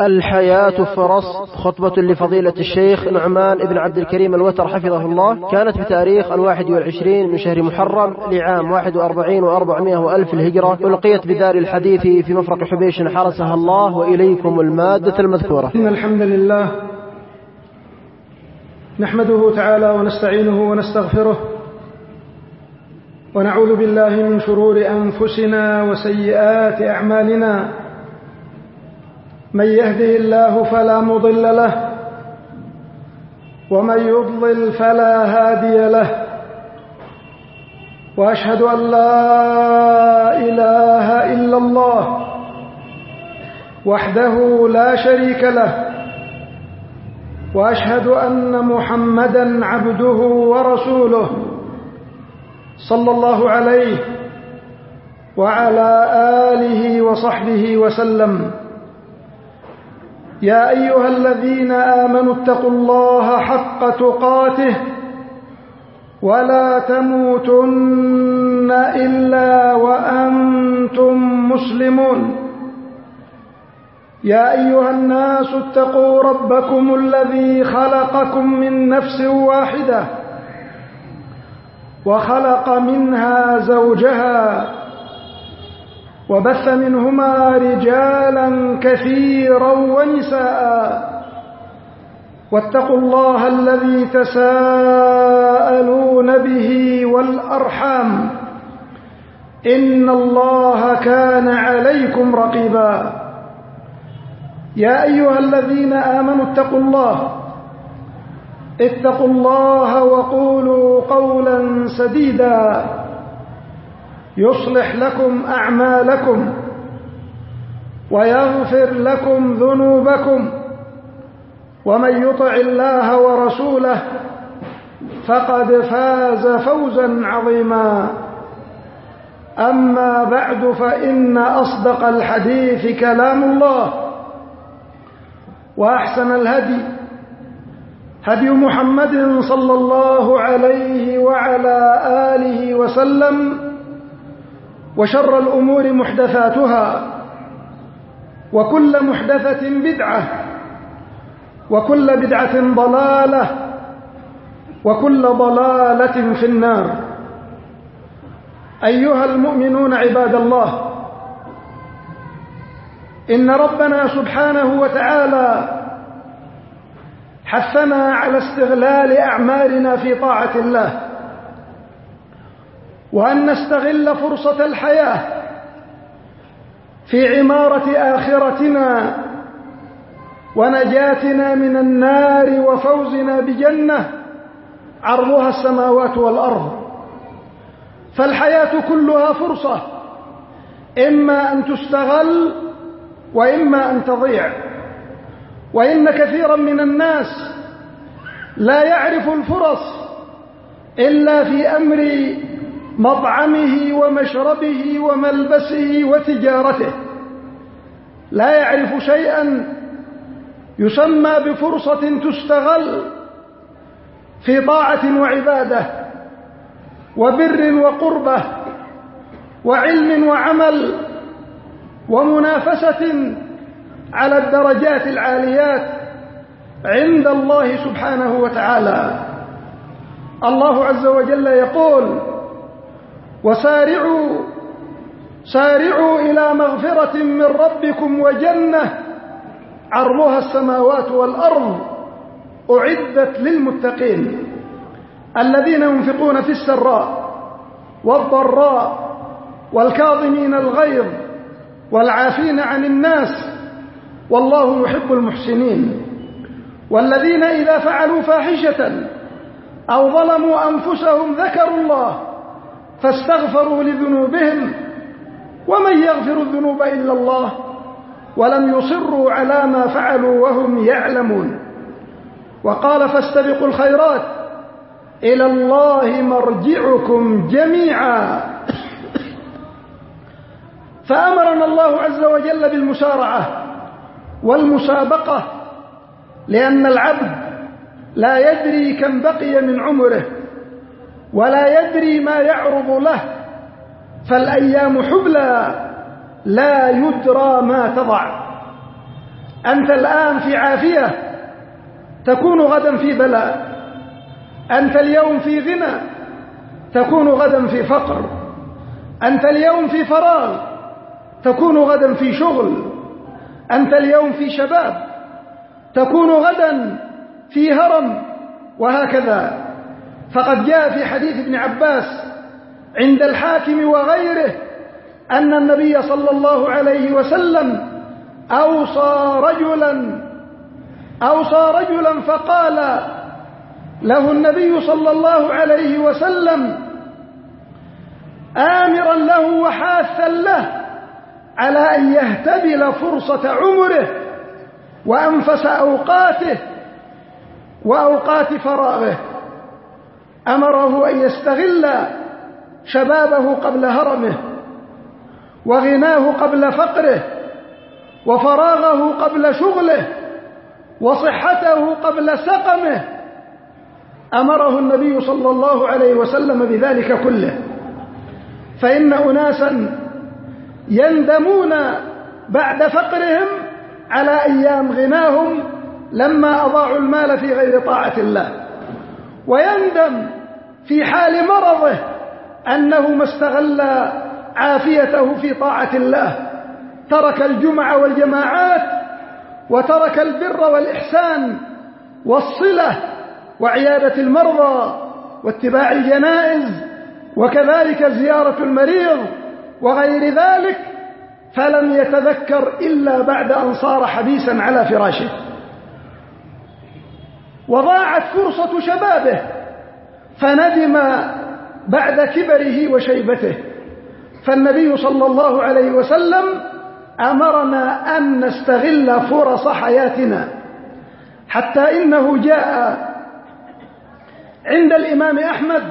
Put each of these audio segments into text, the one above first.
الحياة فرص. خطبة لفضيلة الشيخ نعمان بن عبد الكريم الوتر حفظه الله، كانت بتاريخ 21 من شهر محرم لعام 41 و400 وألف الهجرة، ألقيت بدار الحديث في مفرق حبيش حرسها الله. وإليكم المادة المذكورة. إن الحمد لله نحمده تعالى ونستعينه ونستغفره، ونعوذ بالله من شرور أنفسنا وسيئات أعمالنا. من يهده الله فلا مضل له، ومن يضلل فلا هادي له، وأشهد أن لا إله إلا الله وحده لا شريك له، وأشهد أن محمدًا عبده ورسوله صلى الله عليه وعلى آله وصحبه وسلم. يا أيها الذين آمنوا اتقوا الله حق تقاته ولا تموتن إلا وأنتم مسلمون. يا أيها الناس اتقوا ربكم الذي خلقكم من نفس واحدة وخلق منها زوجها وبث منهما رجالا كثيرا ونساء، واتقوا الله الذي تساءلون به والأرحام، إن الله كان عليكم رقيبا. يا أيها الذين آمنوا اتقوا الله وقولوا قولا سديدا يصلح لكم أعمالكم ويغفر لكم ذنوبكم، ومن يطع الله ورسوله فقد فاز فوزا عظيما. أما بعد، فإن أصدق الحديث كلام الله، وأحسن الهدي هدي محمد صلى الله عليه وعلى آله وسلم، وشر الأمور محدثاتها، وكل محدثة بدعة، وكل بدعة ضلالة، وكل ضلالة في النار. أيها المؤمنون عباد الله، إن ربنا سبحانه وتعالى حثنا على استغلال أعمارنا في طاعة الله، وأن نستغل فرصة الحياة في عمارة آخرتنا ونجاتنا من النار وفوزنا بجنة عرضها السماوات والأرض. فالحياة كلها فرصة، إما أن تستغل وإما أن تضيع. وإن كثيرا من الناس لا يعرف الفرص إلا في أمر مطعمه ومشربه وملبسه وتجارته، لا يعرف شيئا يسمى بفرصة تستغل في طاعة وعبادة وبر وقربة وعلم وعمل ومنافسة على الدرجات العاليات عند الله سبحانه وتعالى. الله عز وجل يقول: سارعوا إلى مغفرة من ربكم وجنة عرضها السماوات والأرض أعدت للمتقين الذين ينفقون في السراء والضراء والكاظمين الغيظ والعافين عن الناس والله يحب المحسنين، والذين إذا فعلوا فاحشة أو ظلموا أنفسهم ذكروا الله فاستغفروا لذنوبهم ومن يغفر الذنوب إلا الله ولم يصروا على ما فعلوا وهم يعلمون. وقال: فاستبقوا الخيرات إلى الله مرجعكم جميعا. فأمرنا الله عز وجل بالمسارعة والمسابقة، لأن العبد لا يدري كم بقي من عمره ولا يدري ما يعرض له، فالأيام حبلى لا يدرى ما تضع. أنت الآن في عافية تكون غدا في بلاء، أنت اليوم في غنى تكون غدا في فقر، أنت اليوم في فراغ تكون غدا في شغل، أنت اليوم في شباب تكون غدا في هرم، وهكذا. فقد جاء في حديث ابن عباس عند الحاكم وغيره أن النبي صلى الله عليه وسلم أوصى رجلا فقال له النبي صلى الله عليه وسلم آمرا له وحاثا له على أن يهتبل فرصة عمره وأنفس أوقاته وأوقات فراغه، أمره أن يستغل شبابه قبل هرمه، وغناه قبل فقره، وفراغه قبل شغله، وصحته قبل سقمه. أمره النبي صلى الله عليه وسلم بذلك كله. فإن أناسا يندمون بعد فقرهم على أيام غناهم لما أضاعوا المال في غير طاعة الله، ويندم في حال مرضه أنه ما استغل عافيته في طاعة الله، ترك الجمع والجماعات، وترك البر والإحسان والصلة وعيادة المرضى واتباع الجنائز، وكذلك زيارة المريض وغير ذلك، فلم يتذكر إلا بعد أن صار حبيسا على فراشه، وضاعت فرصة شبابه، فندم بعد كبره وشيبته. فالنبي صلى الله عليه وسلم أمرنا أن نستغل فرص حياتنا، حتى إنه جاء عند الإمام أحمد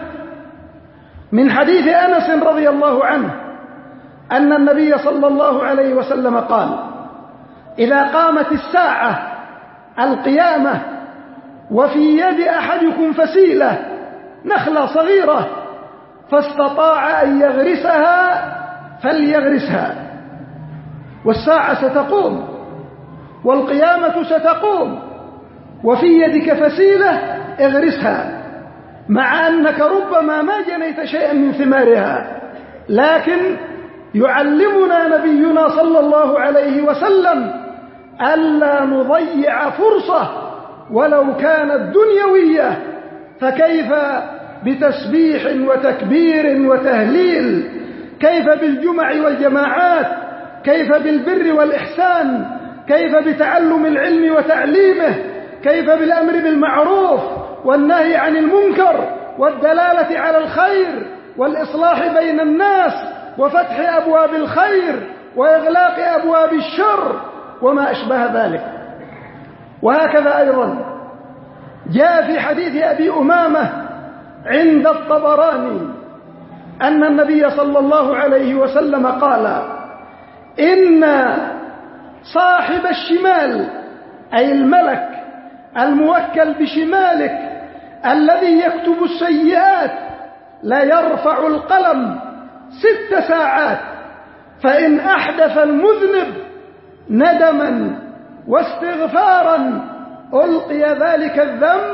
من حديث أنس رضي الله عنه أن النبي صلى الله عليه وسلم قال: إذا قامت الساعة القيامة وفي يد أحدكم فسيلة نخلة صغيرة فاستطاع أن يغرسها فليغرسها، والساعة ستقوم والقيامة ستقوم وفي يدك فسيلة اغرسها، مع أنك ربما ما جنيت شيئا من ثمارها، لكن يعلمنا نبينا صلى الله عليه وسلم ألا نضيع فرصة ولو كانت دنيوية. فكيف بتسبيح وتكبير وتهليل؟ كيف بالجمع والجماعات؟ كيف بالبر والإحسان؟ كيف بتعلم العلم وتعليمه؟ كيف بالأمر بالمعروف والنهي عن المنكر والدلالة على الخير والإصلاح بين الناس وفتح أبواب الخير وإغلاق أبواب الشر وما أشبه ذلك؟ وهكذا أيضا جاء في حديث أبي أمامة عند الطبراني أن النبي صلى الله عليه وسلم قال: إن صاحب الشمال، أي الملك الموكل بشمالك الذي يكتب السيئات، لا يرفع القلم 6 ساعات، فإن أحدث المذنب ندما واستغفارا ألقي ذلك الذنب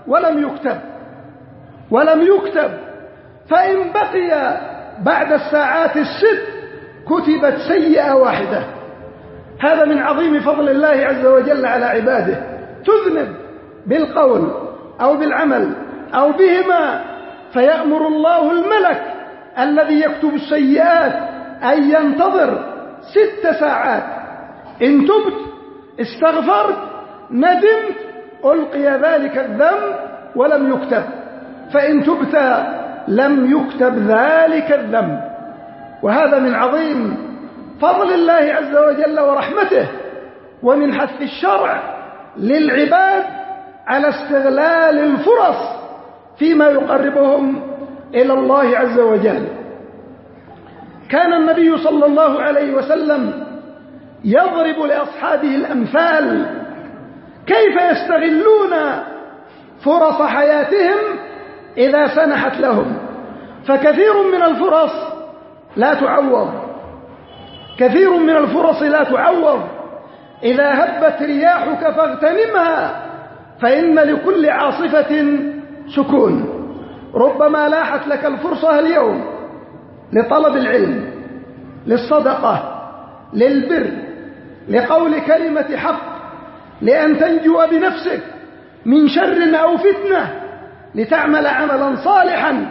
ولم يكتب، فإن بقي بعد الساعات 6 كتبت سيئة واحدة. هذا من عظيم فضل الله عز وجل على عباده. تذنب بالقول أو بالعمل أو بهما، فيأمر الله الملك الذي يكتب السيئات أن ينتظر 6 ساعات، إن تبت استغفرت ندمت ألقي ذلك الذنب ولم يكتب، فإن تبت لم يكتب ذلك الذنب. وهذا من عظيم فضل الله عز وجل ورحمته، ومن حث الشرع للعباد على استغلال الفرص فيما يقربهم إلى الله عز وجل. كان النبي صلى الله عليه وسلم يضرب لأصحابه الأمثال كيف يستغلون فرص حياتهم إذا سنحت لهم. فكثير من الفرص لا تعوض، كثير من الفرص لا تعوض إذا هبت رياحك فاغتنمها، فإن لكل عاصفة سكون. ربما لاحت لك الفرصة اليوم لطلب العلم، للصدقة، للبر، لقول كلمة حق، لأن تنجو بنفسك من شر أو فتنة، لتعمل عملا صالحا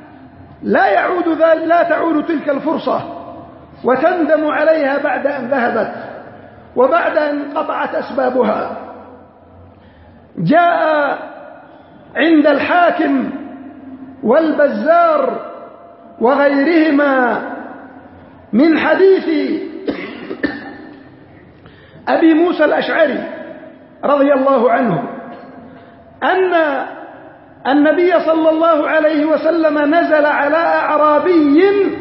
لا تعود تلك الفرصة وتندم عليها بعد أن ذهبت وبعد أن انقطعت أسبابها. جاء عند الحاكم والبزار وغيرهما من حديث أبي موسى الأشعري رضي الله عنه أن النبي صلى الله عليه وسلم نزل على أعرابي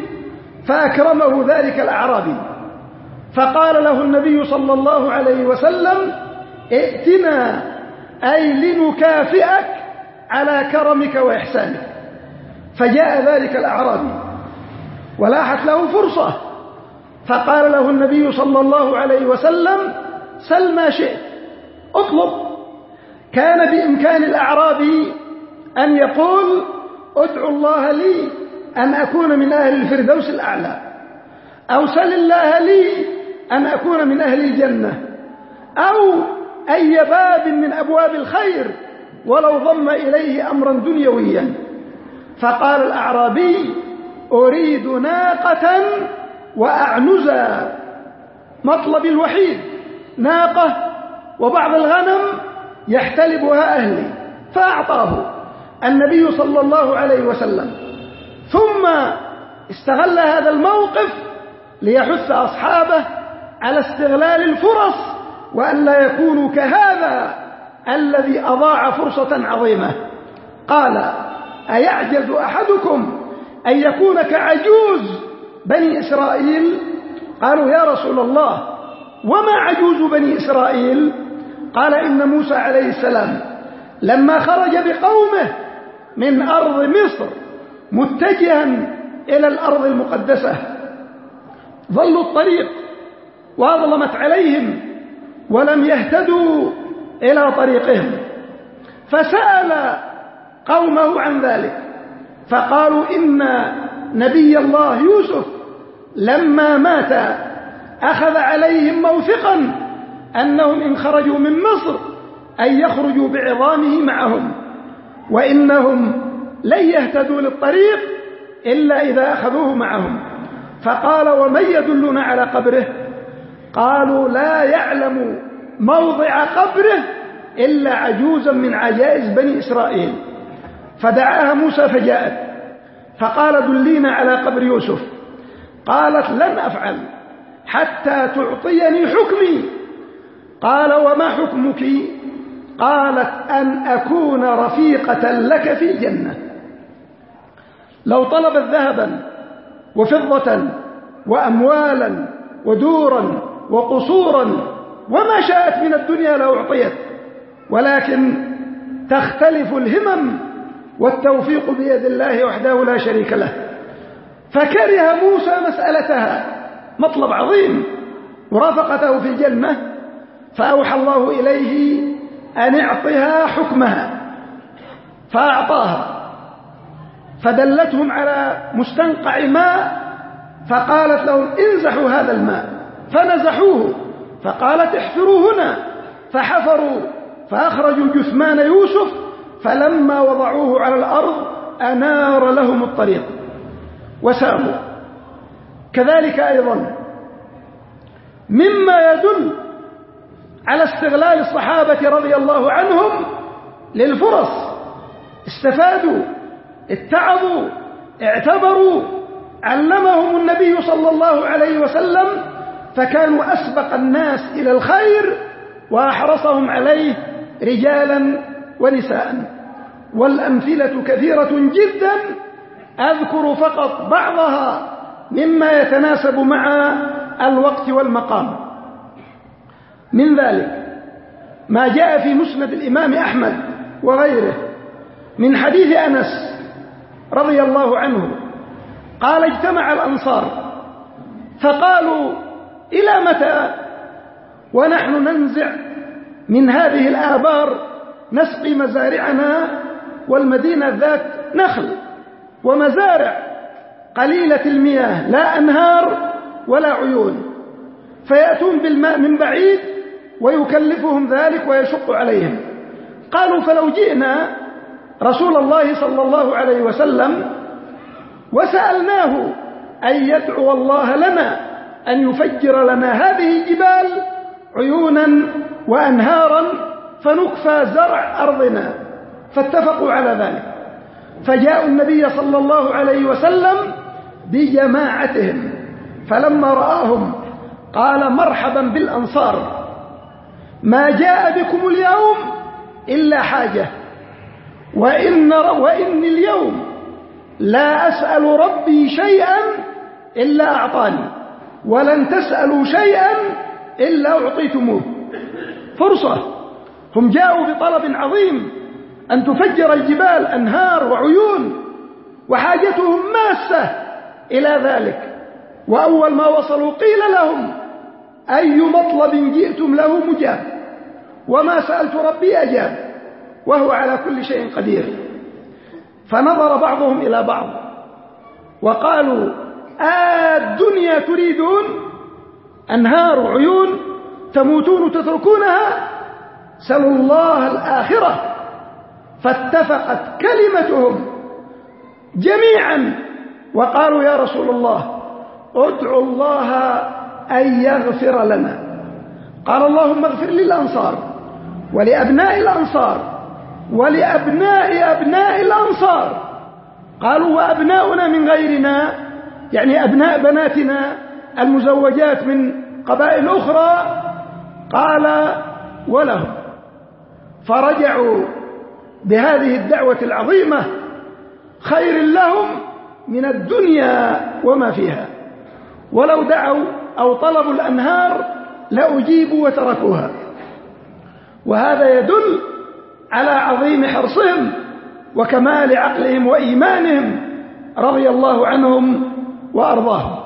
فأكرمه ذلك الأعرابي، فقال له النبي صلى الله عليه وسلم: ائتنا، أي لنكافئك على كرمك وإحسانك. فجاء ذلك الأعرابي ولاحت له فرصة، فقال له النبي صلى الله عليه وسلم: سل ما شئت، اطلب. كان بإمكان الأعرابي أن يقول: ادعو الله لي أن أكون من أهل الفردوس الأعلى، أو سل الله لي أن أكون من أهل الجنة، أو أي باب من أبواب الخير ولو ضم إليه أمرا دنيويا. فقال الأعرابي: أريد ناقة وأعنزا، مطلب الوحيد ناقة وبعض الغنم يحتلبها أهلي. فأعطاه النبي صلى الله عليه وسلم، ثم استغل هذا الموقف ليحث أصحابه على استغلال الفرص وأن لا يكونوا كهذا الذي أضاع فرصة عظيمة. قال: أيعجز أحدكم أن يكون كعجوز بني إسرائيل؟ قالوا: يا رسول الله، وما عجوز بني إسرائيل؟ قال: إن موسى عليه السلام لما خرج بقومه من أرض مصر متجها إلى الأرض المقدسة، ظلوا الطريق وأظلمت عليهم ولم يهتدوا إلى طريقهم، فسأل قومه عن ذلك، فقالوا: إن نبي الله يوسف لما مات أخذ عليهم موثقا أنهم إن خرجوا من مصر أن يخرجوا بعظامه معهم، وإنهم لن يهتدوا للطريق إلا إذا أخذوه معهم. فقال: ومن يدلنا على قبره؟ قالوا: لا يعلم موضع قبره إلا عجوزا من عجائز بني إسرائيل. فدعاها موسى فجاءت، فقال: دلينا على قبر يوسف. قالت: لن أفعل حتى تعطيني حكمي. قال: وما حكمك؟ قالت: أن أكون رفيقة لك في الجنة. لو طلبت ذهبا وفضة وأموالا ودورا وقصورا وما شاءت من الدنيا لو أعطيت، ولكن تختلف الهمم والتوفيق بيد الله وحده لا شريك له. فكره موسى مسألتها، مطلب عظيم، ورافقته في الجنة، فأوحى الله إليه أن اعطها حكمها، فأعطاها. فدلتهم على مستنقع ماء، فقالت لهم: انزحوا هذا الماء، فنزحوه. فقالت: احفروا هنا، فحفروا فأخرجوا جثمان يوسف، فلما وضعوه على الأرض أنار لهم الطريق وساروا. كذلك أيضا مما يدل على استغلال الصحابة رضي الله عنهم للفرص، استفادوا، اتعظوا، اعتبروا، علمهم النبي صلى الله عليه وسلم، فكانوا أسبق الناس إلى الخير وأحرصهم عليه رجالا ونساء. والأمثلة كثيرة جدا، أذكر فقط بعضها مما يتناسب مع الوقت والمقام. من ذلك ما جاء في مسند الإمام أحمد وغيره من حديث أنس رضي الله عنه قال: اجتمع الأنصار فقالوا: إلى متى ونحن ننزع من هذه الآبار نسقي مزارعنا، والمدينة ذات نخل ومزارع قليلة المياه، لا أنهار ولا عيون، فيأتون بالماء من بعيد ويكلفهم ذلك ويشق عليهم. قالوا فلو جئنا رسول الله صلى الله عليه وسلم وسألناه أن يدعو الله لنا أن يفجر لنا هذه الجبال عيونا وأنهارا فنكفى زرع أرضنا، فاتفقوا على ذلك. فجاءوا النبي صلى الله عليه وسلم بجماعتهم، فلما رآهم قال مرحبا بالأنصار، ما جاء بكم اليوم إلا حاجة، وإني اليوم لا أسأل ربي شيئا إلا أعطاني، ولن تسألوا شيئا إلا أعطيتموه. فرصة، هم جاءوا بطلب عظيم أن تفجر الجبال أنهار وعيون، وحاجتهم ماسة إلى ذلك. وأول ما وصلوا قيل لهم أي مطلب جئتم له مجاب، وما سألت ربي أجاب، وهو على كل شيء قدير. فنظر بعضهم إلى بعض وقالوا الدنيا تريدون، أنهار وعيون تموتون تتركونها، سلوا الله الآخرة. فاتفقت كلمتهم جميعا وقالوا يا رسول الله ادعوا الله أن يغفر لنا. قال اللهم اغفر للأنصار ولأبناء الأنصار ولأبناء أبناء الأنصار. قالوا وأبناؤنا من غيرنا، يعني أبناء بناتنا المزوجات من قبائل أخرى. قال ولهم. فرجعوا بهذه الدعوة العظيمة خير لهم من الدنيا وما فيها، ولو دعوا أو طلبوا الأنهار لأجيبوا وتركوها. وهذا يدل على عظيم حرصهم وكمال عقلهم وإيمانهم رضي الله عنهم وأرضاهم.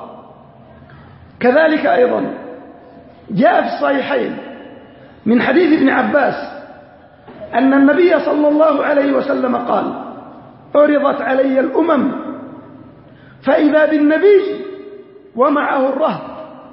كذلك أيضا جاء في الصحيحين من حديث ابن عباس أن النبي صلى الله عليه وسلم قال عرضت علي الأمم فإذا بالنبي ومعه الرهط،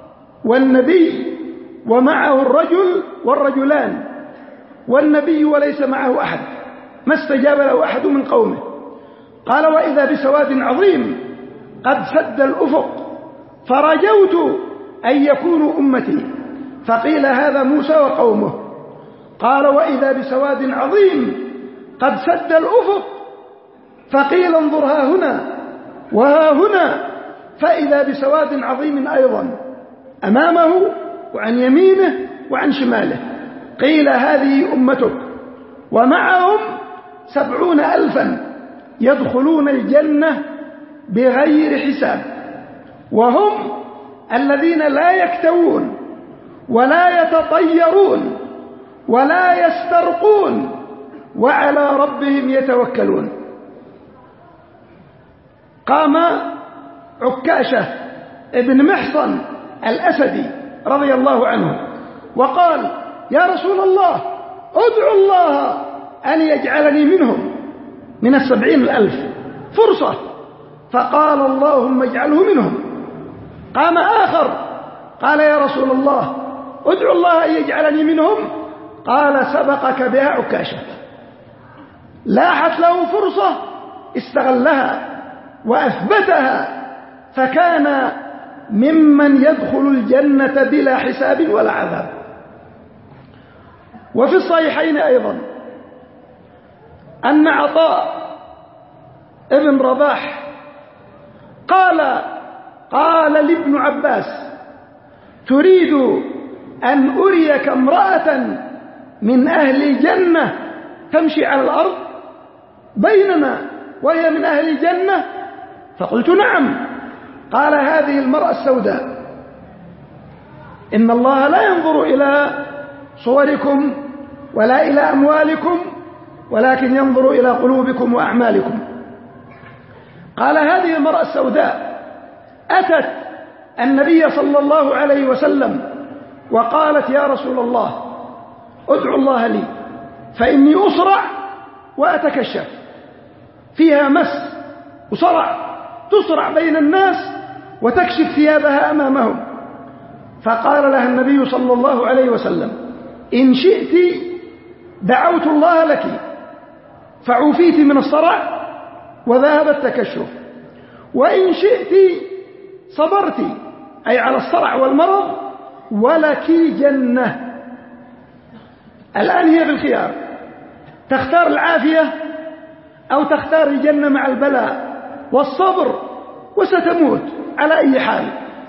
والنبي ومعه الرجل والرجلان، والنبي وليس معه أحد، ما استجاب له أحد من قومه. قال وإذا بسواد عظيم قد سد الأفق فرجوت أن يكونوا أمتي، فقيل هذا موسى وقومه. قال وإذا بسواد عظيم قد سد الأفق فقيل انظر ها هنا وها هنا، فإذا بسواد عظيم أيضا أمامه وعن يمينه وعن شماله. قيل هذه أمتك، ومعهم 70,000 يدخلون الجنة بغير حساب، وهم الذين لا يكتوون ولا يتطيرون ولا يسترقون وعلى ربهم يتوكلون. قام عكاشة ابن محصن الأسدي رضي الله عنه وقال يا رسول الله ادعو الله أن يجعلني منهم، من 70,000 فرصة. فقال اللهم اجعله منهم. قام آخر قال يا رسول الله ادعو الله أن يجعلني منهم. قال سبقك بها عكاشة. لاحت له فرصة استغلها وأثبتها، فكان ممن يدخل الجنة بلا حساب ولا عذاب. وفي الصحيحين أيضا أن عطاء ابن رباح قال لابن عباس تريد أن أريك امرأة من أهل الجنة تمشي على الأرض بيننا وهي من أهل الجنة؟ فقلت نعم. قال هذه المرأة السوداء. إن الله لا ينظر إلى صوركم ولا إلى أموالكم ولكن ينظر إلى قلوبكم وأعمالكم. قال هذه المرأة السوداء أتت النبي صلى الله عليه وسلم وقالت يا رسول الله ادعو الله لي فإني أصرع وأتكشف، فيها مس وصرع، تصرع بين الناس وتكشف ثيابها أمامهم. فقال لها النبي صلى الله عليه وسلم إن شئت دعوت الله لك فعوفيت من الصرع وذهب التكشف، وإن شئت صبرت أي على الصرع والمرض ولك جنة. الآن هي بالخيار، تختار العافية أو تختار الجنة مع البلاء والصبر، وستموت على أي حال.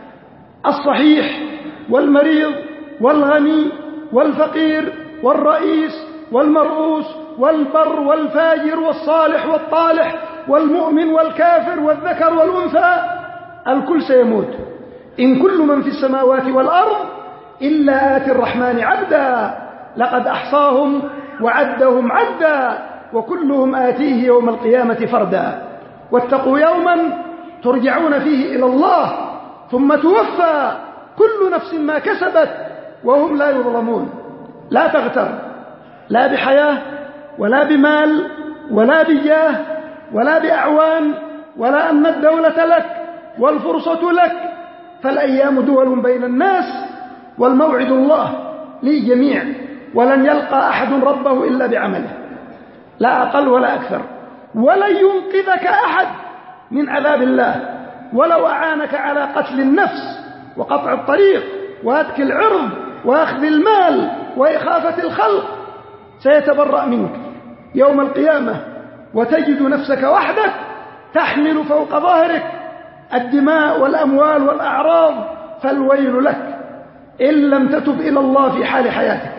الصحيح والمريض والغني والفقير والرئيس والمرؤوس والبر والفاجر والصالح والطالح والمؤمن والكافر والذكر والأنثى، الكل سيموت. إن كل من في السماوات والأرض إلا آتي الرحمن عبدا لقد أحصاهم وعدهم عدا وكلهم آتيه يوم القيامة فردا. واتقوا يوما ترجعون فيه إلى الله ثم توفى كل نفس ما كسبت وهم لا يظلمون. لا تغتر لا بحياة ولا بمال ولا بجاه ولا بأعوان، ولا أن الدولة لك والفرصة لك، فالأيام دول بين الناس والموعد الله للجميع، ولن يلقى أحد ربه إلا بعمله، لا أقل ولا أكثر. ولن ينقذك أحد من عذاب الله ولو أعانك على قتل النفس وقطع الطريق وهتك العرض وأخذ المال وإخافة الخلق، سيتبرأ منك يوم القيامة وتجد نفسك وحدك تحمل فوق ظهرك الدماء والأموال والأعراض، فالويل لك إن لم تتب إلى الله في حال حياتك.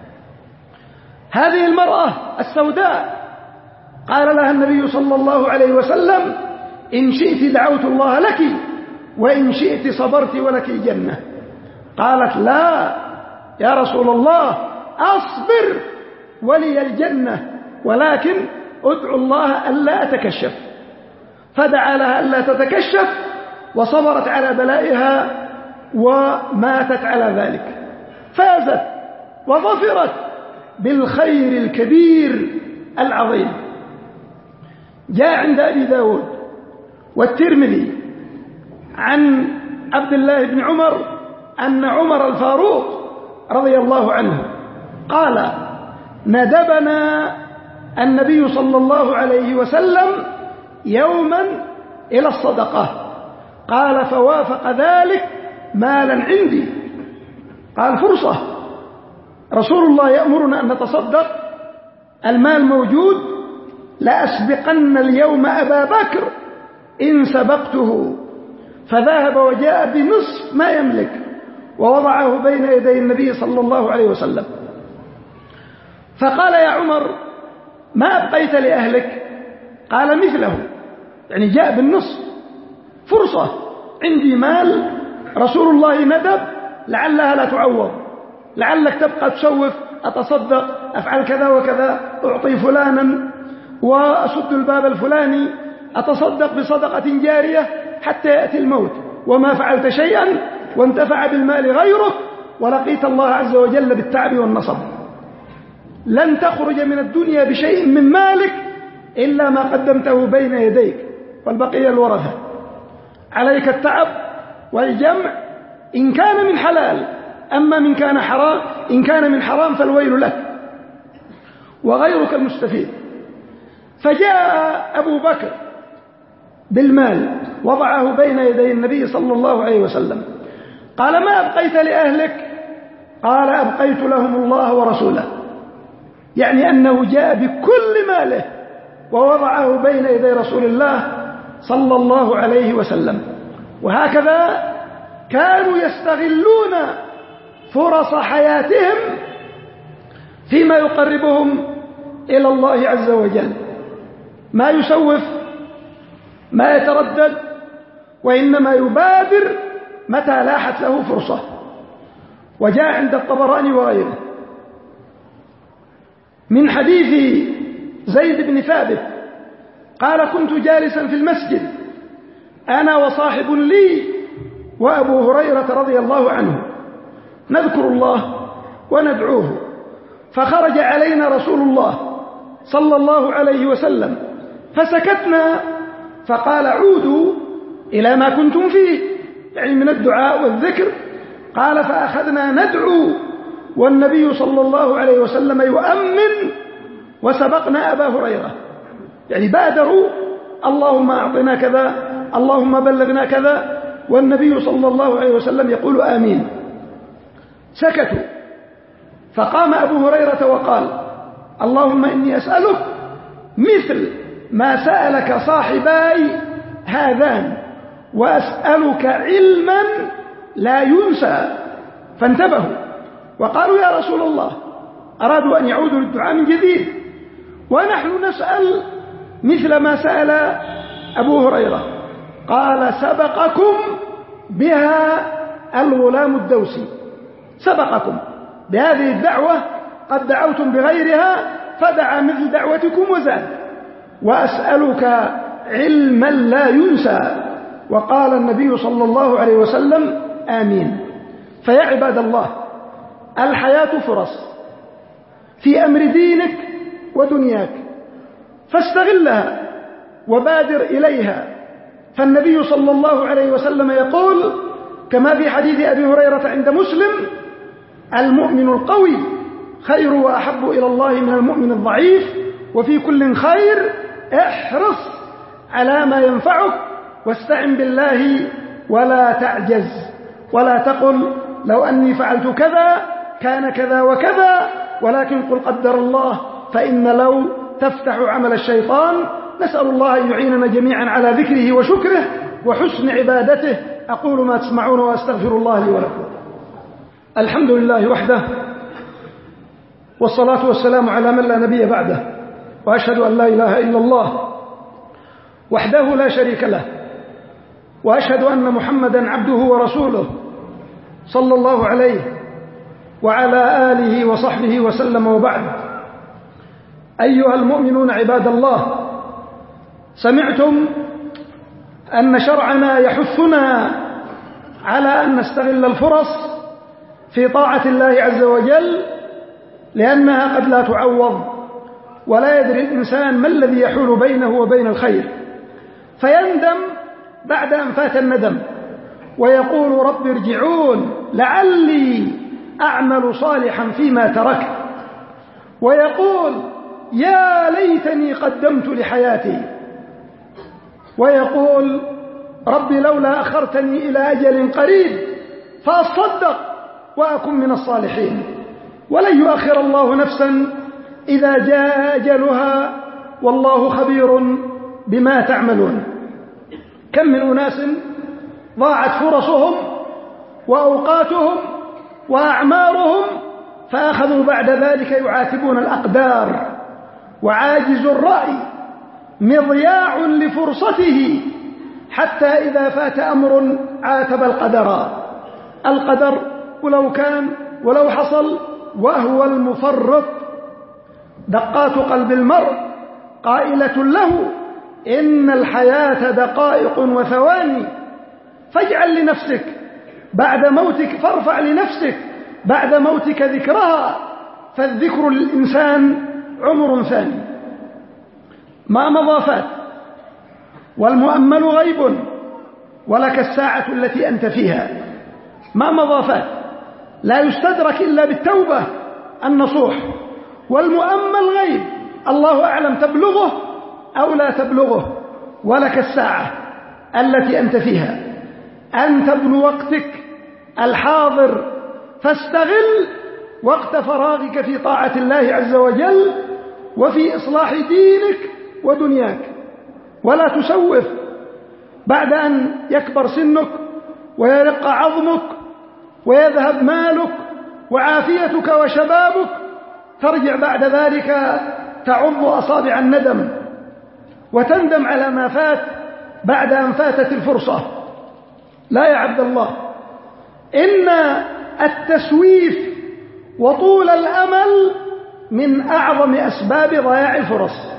هذه المرأة السوداء قال لها النبي صلى الله عليه وسلم إن شئت دعوت الله لك وإن شئت صبرت ولك الجنة. قالت لا يا رسول الله أصبر ولي الجنة، ولكن ادعو الله ألا أتكشف. فدعا لها ألا تتكشف وصبرت على بلائها وماتت على ذلك، فازت وظفرت بالخير الكبير العظيم. جاء عند أبي داود والترمذي عن عبد الله بن عمر أن عمر الفاروق رضي الله عنه قال ندبنا النبي صلى الله عليه وسلم يوما إلى الصدقة، قال فوافق ذلك مالا عندي. قال فرصة، رسول الله يأمرنا أن نتصدق، المال موجود، لأسبقن اليوم أبا بكر إن سبقته. فذهب وجاء بنصف ما يملك ووضعه بين يدي النبي صلى الله عليه وسلم. فقال يا عمر ما أبقيت لأهلك؟ قال مثله، يعني جاء بالنصف، فرصة، عندي مال رسول الله ندب لعلها لا تعوض، لعلك تبقى تسوف، أتصدق، أفعل كذا وكذا، أعطي فلانا وأسد الباب الفلاني، أتصدق بصدقة جارية حتى يأتي الموت، وما فعلت شيئا وانتفع بالمال غيرك ولقيت الله عز وجل بالتعب والنصب. لن تخرج من الدنيا بشيء من مالك إلا ما قدمته بين يديك، والبقية الورثة. عليك التعب والجمع إن كان من حلال، أما إن كان من حرام فالويل لك وغيرك المستفيد. فجاء أبو بكر بالمال وضعه بين يدي النبي صلى الله عليه وسلم. قال ما أبقيت لأهلك؟ قال أبقيت لهم الله ورسوله، يعني أنه جاء بكل ماله ووضعه بين يدي رسول الله صلى الله عليه وسلم. وهكذا كانوا يستغلون فرص حياتهم فيما يقربهم إلى الله عز وجل، ما يسوف، ما يتردد، وإنما يبادر متى لاحت له فرصة. وجاء عند الطبراني وغيره من حديث زيد بن ثابت قال كنت جالسا في المسجد أنا وصاحب لي وأبو هريرة رضي الله عنه، نذكر الله وندعوه. فخرج علينا رسول الله صلى الله عليه وسلم فسكتنا، فقال عودوا إلى ما كنتم فيه، يعني من الدعاء والذكر. قال فأخذنا ندعو والنبي صلى الله عليه وسلم يؤمن، وسبقنا أبا هريرة، يعني بادروا اللهم أعطنا كذا، اللهم بلغنا كذا، والنبي صلى الله عليه وسلم يقول آمين. سكتوا، فقام أبو هريرة وقال اللهم إني أسألك مثل ما سألك صاحباي هذان، وأسألك علما لا ينسى. فانتبهوا وقالوا يا رسول الله، أرادوا أن يعودوا للدعاء من جديد، ونحن نسأل مثل ما سأل أبو هريرة. قال سبقكم بها الغلام الدوسي، سبقكم بهذه الدعوة، قد دعوتم بغيرها فدعا مثل دعوتكم وزاد. وأسألك علما لا ينسى. وقال النبي صلى الله عليه وسلم آمين. فيا عباد الله، الحياة فرص في أمر دينك ودنياك، فاستغلها وبادر إليها. فالنبي صلى الله عليه وسلم يقول كما في حديث أبي هريرة عند مسلم: المؤمن القوي خير وأحب إلى الله من المؤمن الضعيف، وفي كل خير، احرص على ما ينفعك واستعن بالله ولا تعجز، ولا تقل لو أني فعلت كذا كان كذا وكذا، ولكن قل قدر الله، فإن لو تفتح عمل الشيطان. نسأل الله أن يعيننا جميعا على ذكره وشكره وحسن عبادته. أقول ما تسمعون وأستغفر الله لي ولكم. الحمد لله وحده، والصلاة والسلام على من لا نبي بعده، وأشهد أن لا إله إلا الله وحده لا شريك له، وأشهد أن محمدا عبده ورسوله صلى الله عليه وعلى آله وصحبه وسلم. وبعد، أيها المؤمنون عباد الله، سمعتم أن شرعنا يحثنا على أن نستغل الفرص في طاعة الله عز وجل، لأنها قد لا تعوض، ولا يدري الإنسان ما الذي يحول بينه وبين الخير، فيندم بعد أن فات الندم ويقول رب ارجعون لعلي أعمل صالحا فيما تركت، ويقول يا ليتني قدمت لحياتي، ويقول رب لولا أخرتني إلى أجل قريب فأصدق وأكن من الصالحين. ولن يؤخر الله نفسا إذا جاء أجلها، والله خبير بما تعملون. كم من أناس ضاعت فرصهم وأوقاتهم وأعمارهم، فأخذوا بعد ذلك يعاتبون الأقدار، وعاجز الرأي مضياع لفرصته، حتى إذا فات أمر عاتب القدر ولو كان ولو حصل، وهو المفرط. دقات قلب المرء قائلة له إن الحياة دقائق وثواني، فاجعل لنفسك بعد موتك، فارفع لنفسك بعد موتك ذكرها، فالذكر للإنسان عمر ثاني. ما مضى فات، والمؤمل غيب، ولك الساعة التي أنت فيها. ما مضى فات لا يستدرك إلا بالتوبة النصوح، والمؤمل غيب، الله أعلم تبلغه أو لا تبلغه، ولك الساعة التي أنت فيها. أنت ابن وقتك الحاضر، فاستغل وقت فراغك في طاعة الله عز وجل وفي إصلاح دينك ودنياك، ولا تسوف بعد أن يكبر سنك ويرق عظمك ويذهب مالك وعافيتك وشبابك، ترجع بعد ذلك تعض أصابع الندم وتندم على ما فات بعد أن فاتت الفرصة. لا يا عبد الله، إن التسويف وطول الأمل من أعظم أسباب ضياع الفرص،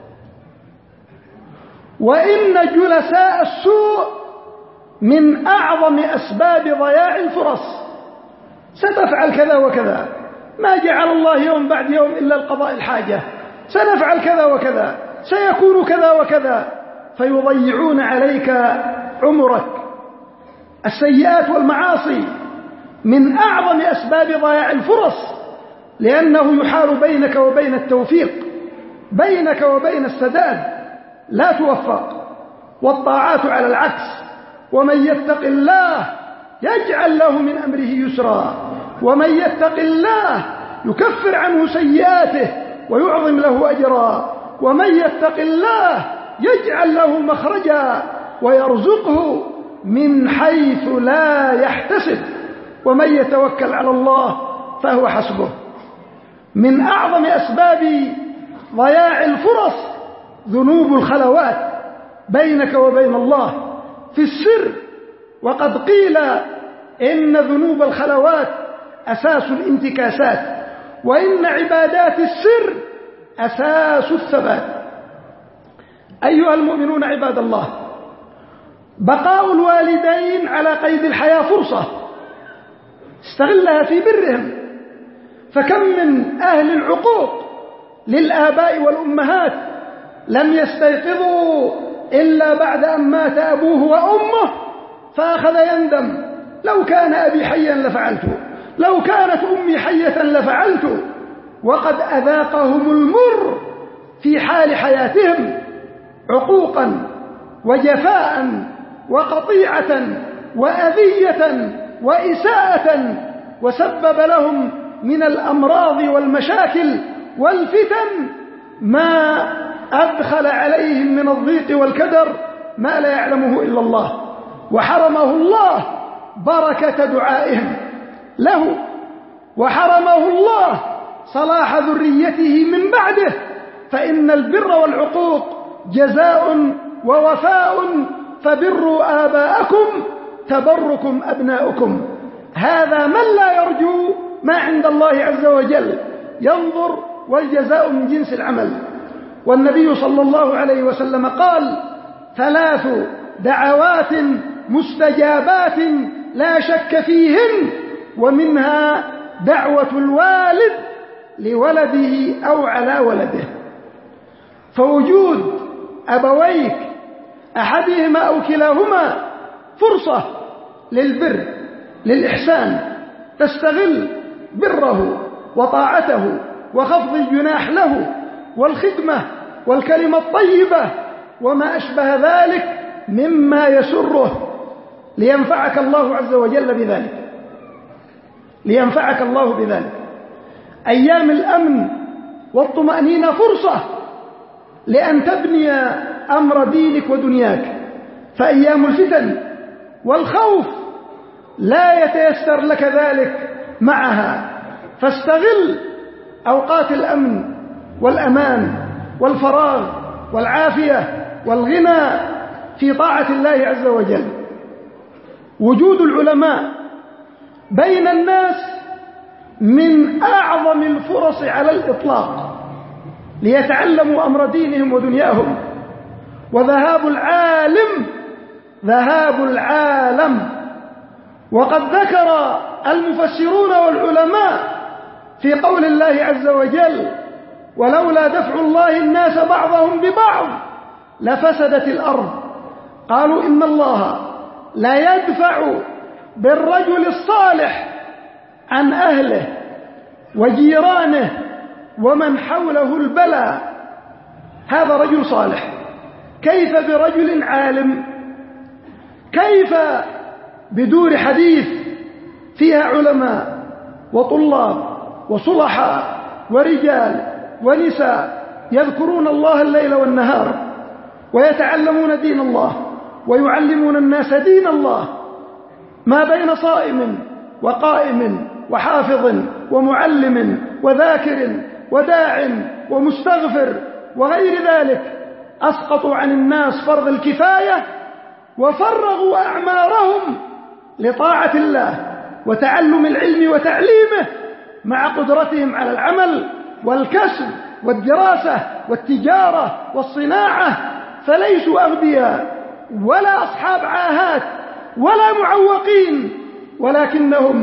وإن جلساء السوء من أعظم أسباب ضياع الفرص. ستفعل كذا وكذا، ما جعل الله يوم بعد يوم إلا القضاء الحاجة، سنفعل كذا وكذا، سيكون كذا وكذا، فيضيعون عليك عمرك. السيئات والمعاصي من أعظم أسباب ضياع الفرص، لأنه يحال بينك وبين التوفيق، بينك وبين السداد، لا توفق. والطاعات على العكس، ومن يتق الله يجعل له من أمره يسرا، ومن يتق الله يكفر عنه سيئاته ويعظم له أجرا، ومن يتق الله يجعل له مخرجا ويرزقه من حيث لا يحتسب، ومن يتوكل على الله فهو حسبه. من أعظم أسباب ضياع الفرص ذنوب الخلوات بينك وبين الله في السر، وقد قيل إن ذنوب الخلوات أساس الانتكاسات، وإن عبادات السر أساس الثبات. أيها المؤمنون عباد الله، بقاء الوالدين على قيد الحياة فرصة استغلها في برهم، فكم من أهل العقوق للآباء والأمهات لم يستيقظوا إلا بعد أن مات أبوه وأمه، فأخذ يندم: لو كان أبي حيا لفعلته، لو كانت أمي حية لفعلته. وقد أذاقهم المر في حال حياتهم عقوقا وجفاء وقطيعة وأذية وإساءة، وسبب لهم من الأمراض والمشاكل والفتن ما أدخل عليهم من الضيق والكدر ما لا يعلمه إلا الله، وحرمه الله بركة دعائهم له، وحرمه الله صلاح ذريته من بعده. فإن البر والعقوق جزاء ووفاء، فبروا آباءكم تبركم أبناؤكم. هذا من لا يرجو ما عند الله عز وجل، ينظر والجزاء من جنس العمل. والنبي صلى الله عليه وسلم قال: 3 دعوات مستجابات لا شك فيهن، ومنها دعوة الوالد لولده أو على ولده. فوجود أبويك أحدهما أو كلاهما فرصة للبر، للإحسان، تستغل بره وطاعته وخفض الجناح له والخدمة والكلمة الطيبة وما أشبه ذلك مما يسره، لينفعك الله عز وجل بذلك، لينفعك الله بذلك. أيام الأمن والطمأنينة فرصة لأن تبني أمر دينك ودنياك، فأيام الفتن والخوف لا يتيسر لك ذلك معها، فاستغل أوقات الأمن والأمان والفراغ والعافية والغنى في طاعة الله عز وجل. وجود العلماء بين الناس من أعظم الفرص على الإطلاق ليتعلموا أمر دينهم ودنياهم، وذهاب العالم ذهاب العالم. وقد ذكر المفسرون والعلماء في قول الله عز وجل: ولولا دفع الله الناس بعضهم ببعض لفسدت الأرض. قالوا: إن الله لا يدفع بالرجل الصالح عن أهله وجيرانه ومن حوله البلاء. هذا رجل صالح، كيف برجل عالم؟ كيف بدور حديث فيها علماء وطلاب وصلحاء ورجال ونساء يذكرون الله الليل والنهار ويتعلمون دين الله ويعلمون الناس دين الله، ما بين صائم وقائم وحافظ ومعلم وذاكر وداع ومستغفر وغير ذلك، أسقطوا عن الناس فرض الكفاية وفرغوا أعمارهم لطاعة الله وتعلم العلم وتعليمه، مع قدرتهم على العمل والكسب والدراسة والتجارة والصناعة. فليسوا أغبياء ولا أصحاب عاهات ولا معوقين، ولكنهم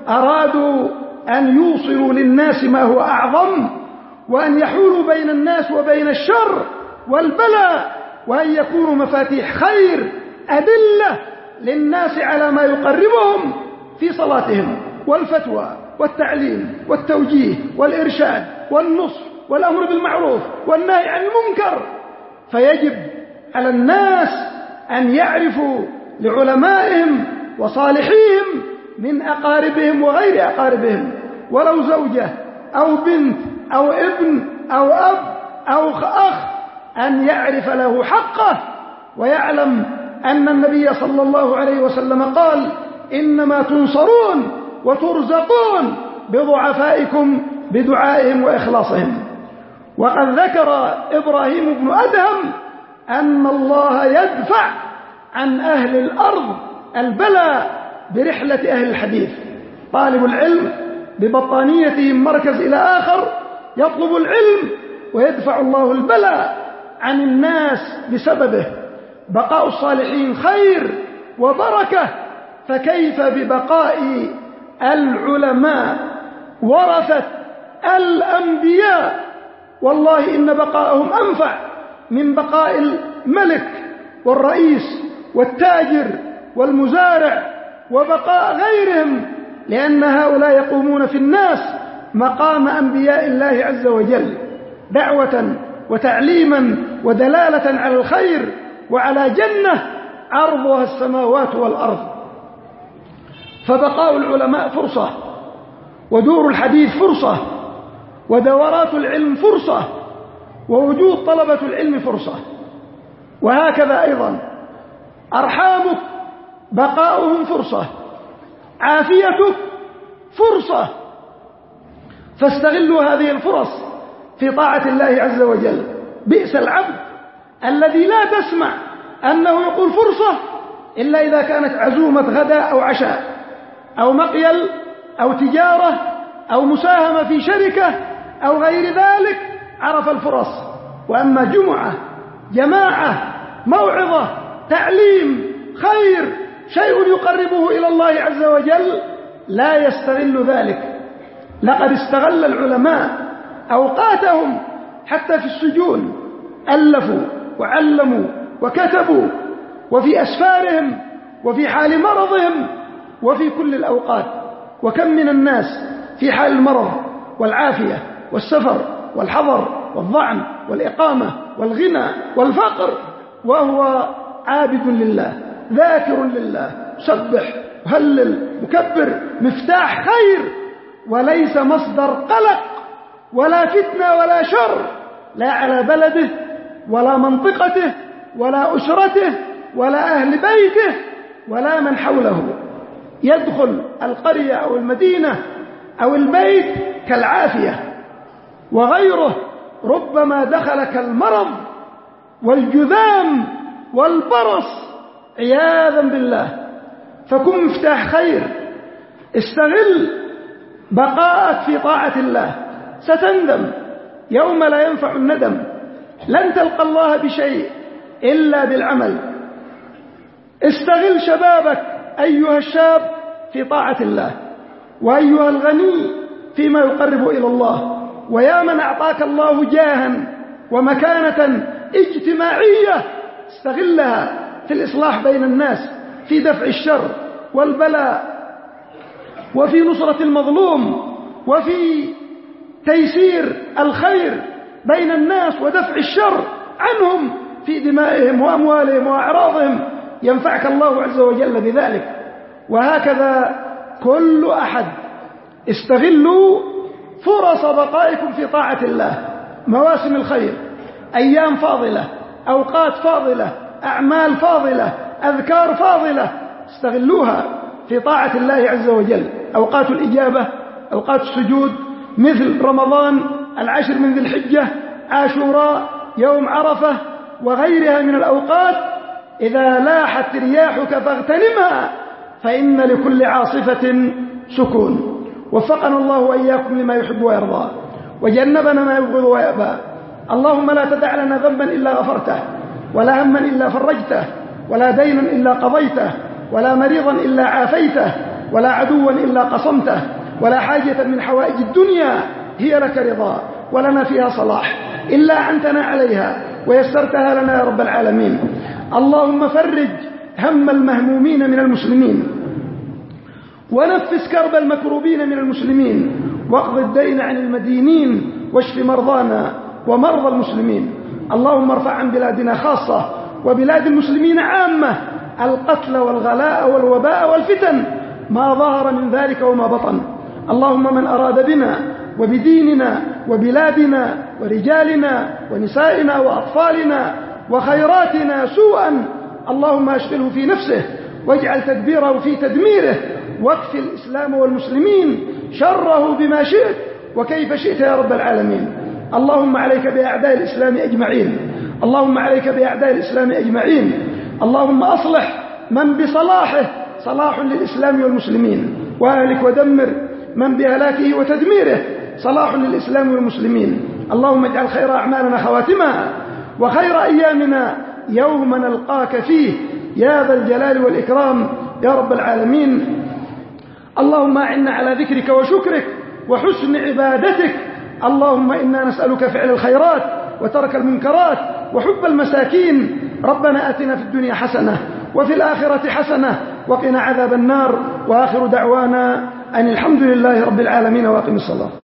أرادوا أن يوصلوا للناس ما هو أعظم، وأن يحولوا بين الناس وبين الشر والبلاء، وأن يكونوا مفاتيح خير أدلة للناس على ما يقربهم في صلاتهم والفتوى والتعليم والتوجيه والإرشاد والنصح والأمر بالمعروف والنهي عن المنكر. فيجب على الناس أن يعرفوا لعلمائهم وصالحيهم من أقاربهم وغير أقاربهم، ولو زوجة أو بنت أو ابن أو أب أو أخ، أن يعرف له حقه، ويعلم أن النبي صلى الله عليه وسلم قال: إنما تنصرون وترزقون بضعفائكم بدعائهم وإخلاصهم. وقد ذكر إبراهيم بن أدهم أن الله يدفع عن أهل الأرض البلاء برحلة أهل الحديث. طالب العلم ببطانيته من مركز إلى آخر يطلب العلم، ويدفع الله البلاء عن الناس بسببه. بقاء الصالحين خير وبركة، فكيف ببقاء العلماء ورثة الأنبياء؟ والله إن بقاءهم أنفع من بقاء الملك والرئيس والتاجر والمزارع وبقاء غيرهم، لأن هؤلاء يقومون في الناس مقام أنبياء الله عز وجل، دعوة وتعليما ودلالة على الخير وعلى جنة عرضها السماوات والأرض. فبقاء العلماء فرصة، ودور الحديث فرصة، ودورات العلم فرصة، ووجود طلبة العلم فرصة. وهكذا أيضا أرحامك بقاؤهم فرصة، عافيتك فرصة، فاستغلوا هذه الفرص في طاعة الله عز وجل. بئس العبد الذي لا تسمع أنه يقول فرصة إلا إذا كانت عزومة غداء أو عشاء أو مقيل أو تجارة أو مساهمة في شركة أو غير ذلك، عرف الفرص. وأما جمعة، جماعة، موعظة، تعليم، خير، شيء يقربه إلى الله عز وجل، لا يستغل ذلك. لقد استغل العلماء أوقاتهم حتى في السجون، ألفوا وعلموا وكتبوا، وفي أسفارهم وفي حال مرضهم وفي كل الأوقات. وكم من الناس في حال المرض والعافية والسفر والحضر والظعن والإقامة والغنى والفقر وهو عابد لله، ذاكر لله، سبح، هلل، مكبر، مفتاح خير، وليس مصدر قلق ولا فتنة ولا شر، لا على بلده ولا منطقته ولا أسرته ولا أهل بيته ولا من حوله. يدخل القرية أو المدينة أو البيت كالعافية، وغيره ربما دخل كالمرض والجذام والبرص عياذا بالله. فكن مفتاح خير، استغل بقاءك في طاعة الله، ستندم يوم لا ينفع الندم. لن تلقى الله بشيء إلا بالعمل. استغل شبابك أيها الشاب في طاعة الله، وأيها الغني فيما يقرب إلى الله، ويا من أعطاك الله جاها ومكانة اجتماعية، استغلها في الإصلاح بين الناس، في دفع الشر والبلاء، وفي نصرة المظلوم، وفي تيسير الخير بين الناس ودفع الشر عنهم في دمائهم وأموالهم وأعراضهم، ينفعك الله عز وجل بذلك. وهكذا كل أحد. استغلوا فرص بقائكم في طاعة الله، مواسم الخير، أيام فاضلة، أوقات فاضلة، أعمال فاضلة، أذكار فاضلة، استغلوها في طاعة الله عز وجل. أوقات الإجابة، أوقات السجود، مثل رمضان، العشر من ذي الحجة، عاشوراء، يوم عرفة، وغيرها من الأوقات. إذا لاحت رياحك فاغتنمها، فإن لكل عاصفة سكون. وفقنا الله وإياكم لما يحب ويرضى، وجنبنا ما يبغض ويأبى. اللهم لا تدع لنا ذنبا إلا غفرته، ولا هما إلا فرجته، ولا دينا إلا قضيته، ولا مريضا إلا عافيته، ولا عدوا إلا قصمته، ولا حاجة من حوائج الدنيا هي لك رضا ولنا فيها صلاح إلا أعنتنا عليها ويسرتها لنا يا رب العالمين. اللهم فرج هم المهمومين من المسلمين، ونفس كرب المكروبين من المسلمين، واقض الدين عن المدينين، واشف مرضانا ومرضى المسلمين. اللهم ارفع عن بلادنا خاصة وبلاد المسلمين عامة القتل والغلاء والوباء والفتن ما ظهر من ذلك وما بطن. اللهم من أراد بنا وبديننا وبلادنا ورجالنا ونسائنا وأطفالنا وخيراتنا سوءا اللهم أشغله في نفسه واجعل تدبيره في تدميره، واكف الإسلام والمسلمين شره بما شئت وكيف شئت يا رب العالمين. اللهم عليك بأعداء الإسلام أجمعين، اللهم عليك بأعداء الإسلام أجمعين. اللهم أصلح من بصلاحه صلاح للإسلام والمسلمين، وأهلك ودمر من بهلاكه وتدميره صلاح للإسلام والمسلمين. اللهم اجعل خير أعمالنا خواتمها، وخير أيامنا يوم نلقاك فيه يا ذا الجلال والإكرام يا رب العالمين. اللهم أعنا على ذكرك وشكرك وحسن عبادتك. اللهم إنا نسألك فعل الخيرات وترك المنكرات وحب المساكين. ربنا آتنا في الدنيا حسنة وفي الآخرة حسنة وقنا عذاب النار، وآخر دعوانا أن الحمد لله رب العالمين، وأقم الصلاة.